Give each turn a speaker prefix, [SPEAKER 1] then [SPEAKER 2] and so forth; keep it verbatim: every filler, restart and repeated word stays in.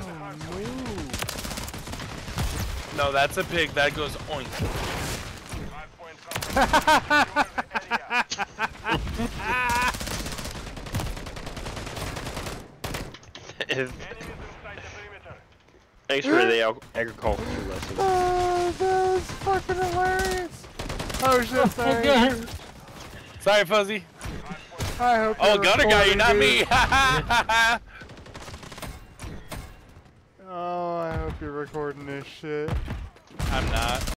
[SPEAKER 1] No, that's a pig. That goes oink.
[SPEAKER 2] Thanks for the agriculture lesson.
[SPEAKER 3] Oh, that was fucking hilarious. Oh shit, sorry.
[SPEAKER 1] Sorry, Fuzzy.
[SPEAKER 3] I hope
[SPEAKER 1] oh, Gunner got you, not me.
[SPEAKER 3] Oh, I hope you're recording this shit.
[SPEAKER 1] I'm not.